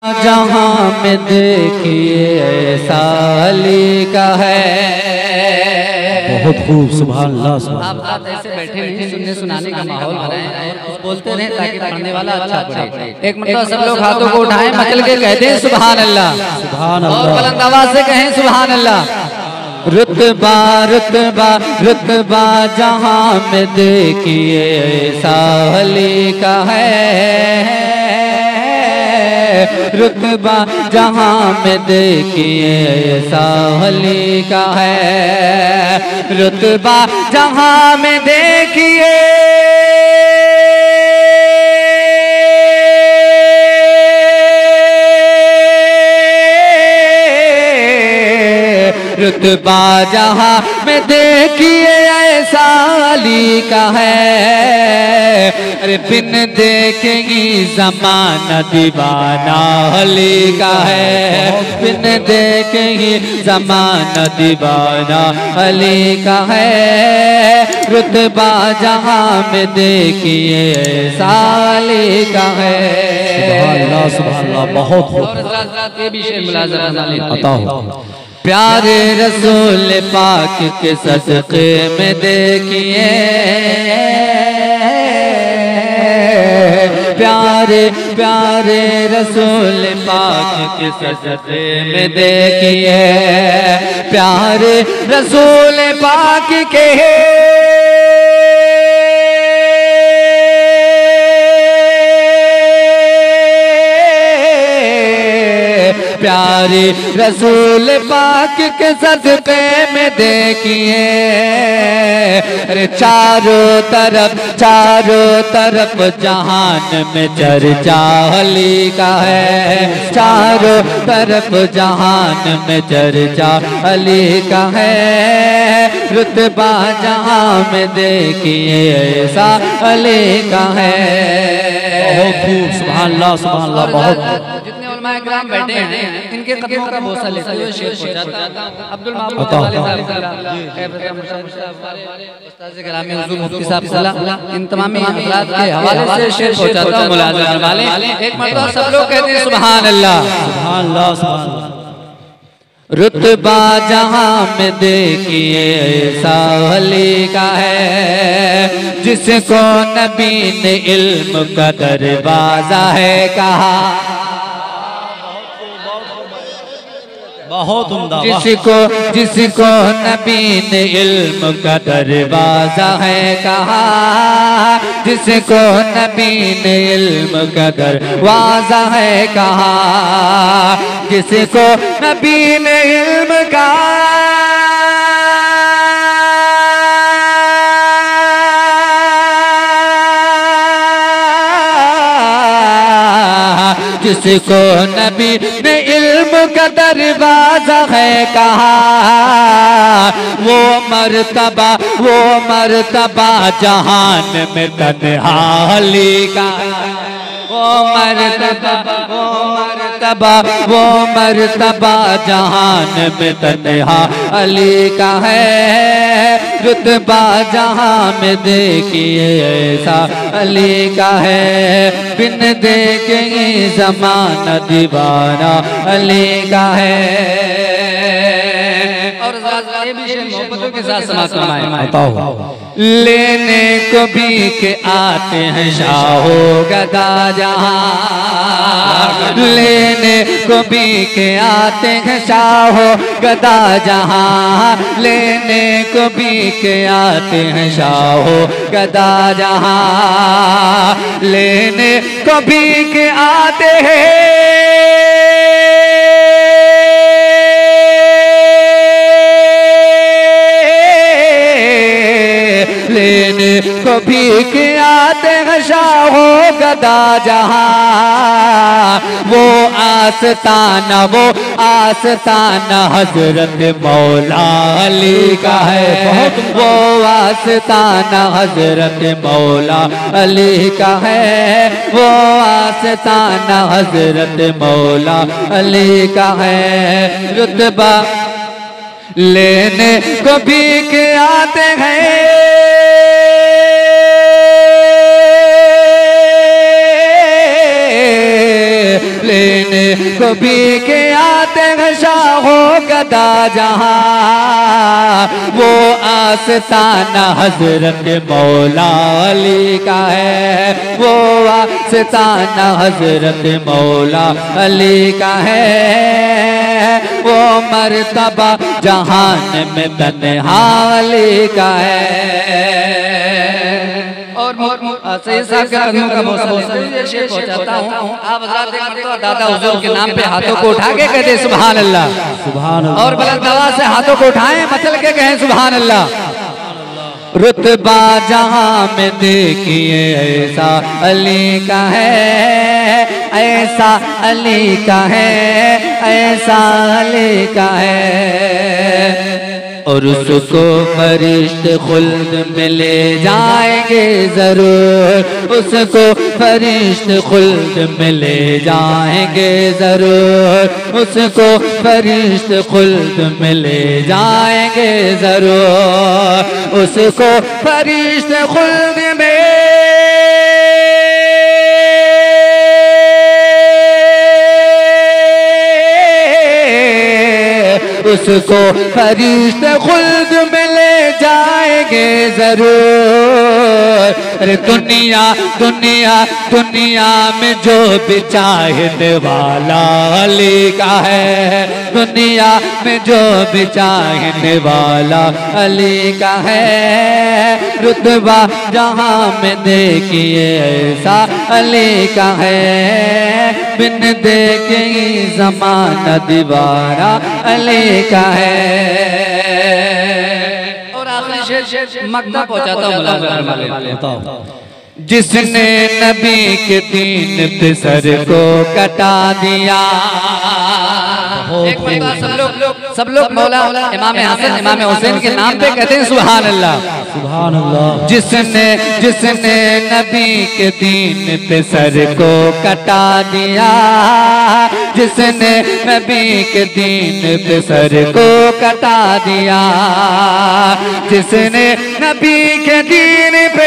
जहाँ में देखिए ऐसा अली का है। बहुत खूब, सुभान अल्लाह। आप ऐसे बैठे नहीं, सुनने सुनाने का माहौल बनाएं और कुछ बोलते रहें ताकि पढ़ने वाला अच्छा पढ़े। एक मतलब सब लोग हाथों को उठाएं, मचल के कहते हैं सुभान अल्लाह, सुभान और अल्लाह। बुलंद आवाज से कहें सुभान अल्लाह। रुतबा रुतबा रुतबा जहाँ में देखिए ऐसा अली का है। रुतबा जहाँ में देखिए ऐसा अली का है। रुतबा जहाँ में देखिए रुतबा जहाँ में देखिए ऐसा अली का है। अरे बिन देखेंगी ज़माना दीवाना अली का है। बिन देखेंगी ज़माना दीवाना अली का है। रुतबा जहाँ में देखिए ऐसा अली का है। सुभान अल्लाह, सुभान अल्लाह। बहुत खूब, ये भी शेर मुलाज़ा अता हो। प्यारे रसूल पाक के सदक़े में देखिए, प्यारे प्यारे रसूल पाक के सदक़े में देखिए, प्यारे रसूल पाक के प्यारे रसूल पाक के सदक़े में देखिए। अरे चारों तरफ जहान में चर्चा अली का है। चारों तरफ जहान में चर्चा अली का है। रुतबा जहाँ में देखिए ऐसा अली का है। बहुत खूब, सुभान अल्लाह, सुभान अल्लाह। बहुत ग्राम बैठे हैं, इनके कदमों का बोसा लेते हुए शेर पहुंचाता अब्दुल मामून ग्रामी हुजूर मुफ्ती साहब इन तमाम हज़रात के हवाले से शेर पहुंचाता हूं मुलाज़ा वाले। एक मरतबा सब लोग कहते हैं सुभान अल्लाह, सुभान अल्लाह, सुभान अल्लाह। रुतबा जहाँ में देखिए ऐसा अली का है। जिसको नबी ने इल्म का दरवाजा है कहा। बहुत उम्दा। जिसको नबी ने इल्म का दरवाजा है कहा। जिसको नबी ने इल्म का दरवाजा है कहा। जिसको नबी ने इल्म का जिसको नबी ने इल्म का दरवाजा है कहा। वो मर्तबा जहान में तन्हा अली का। वो मर्तबा जहान में तन्हा अली का है। रुतबा जहाँ में देखिए ऐसा अली का है। बिन देखे ज़माना दीवाना अली का है। और ये भी शेर मोहब्बतों के साथ समाप्त फरमाएं। लेने को भी के आते हैं शाहो गदा जहाँ। लेने को भी के आते हैं शाहो गदा जहाँ। लेने को भी के आते हैं शाहो गदा जहाँ। लेने को भी के आते हैं लेने को भी के आते हैं शाहो गदा जहाँ। वो आस्ताना हजरत मौला अली का है। वो आस्ताना हजरत मौला अली का है। वो आस्ताना हजरत मौला अली का है। रुतबा लेने को भी के आते हैं लेने को भी के आते हैं शाहो गदा जहां, वो आस्ताना हजरत मौला अली का है, वो आस्ताना हजरत मौला अली का है, वो मर्तबा जहान में तन्हा अली का है। और सैयद साहब के कदमों का बहुत शेर पहुंचाता हूँ। आप हज़रात एक मर्तबा दादा हुजूर के नाम पे हाथों को उठा के कहते सुभान अल्लाह, सुभान अल्लाह, और बुलंद आवाज़ से हाथों को उठाएं, मचल के कहें सुभान अल्लाह। रुतबा जहां में देखिए ऐसा अली का है, ऐसा अली का है, ऐसा अली का है। और उसको फरिश्ते खुल्द में ले जाएंगे जरूर, उसको फरिश्ते खुल्द में ले जाएंगे जरूर, उसको फरिश्ते खुल्द में ले जाएंगे जरूर, उसको फरिश्ते खुल्द में उसको फरिश्ते खुल्द में ले जाएंगे जरूर। अरे दुनिया दुनिया दुनिया में जो भी चाहने वाला अली का है, दुनिया में जो भी चाहने वाला अली का है, रुतबा जहां में देखिए ऐसा अली का है, बिन देखे ही ज़माना दीवाना अली का है। और आखिरी शेर मक्ता पहुंचाता हूँ। जिसने नबी के दीन पे सर को कटा दिया, एक सब लोग मौला इमाम हसन इमाम हुसैन के नाम पे कहते हैं सुभान अल्लाह, सुभान अल्लाह। जिसने नबी के दीन पे सर को कटा दिया, जिसने नबी के दीन पे सर को कटा दिया, जिसने नबी के दीन पे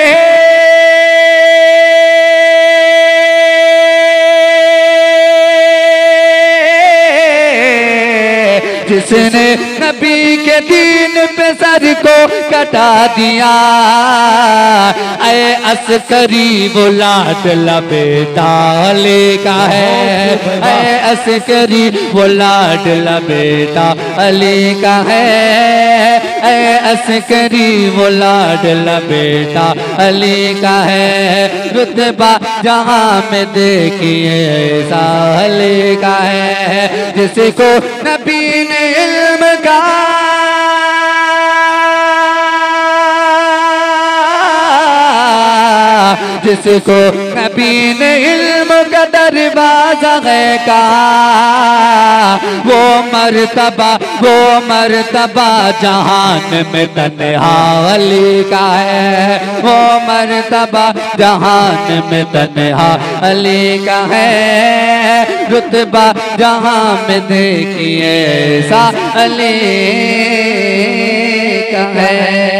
जिसने नबी के दीन पे सर को कटा दिया, ऐ अस्करी वो लाडला बेटा अली का है, ऐ अस्करी वो लाडला बेटा अली का है, ऐ अस्करी वो लाडला बेटा अली का है, रुतबा जहां में देखिए ऐसा अली का है, जिसको नबी ने इल्म का जिसको नबी ने इल्म का दरवाजा है कहा, वो मर्तबा जहान में तन्हा अली का है, वो मर्तबा जहान में तन्हा अली का है, रुतबा जहां में देखिए ऐसा अली का है।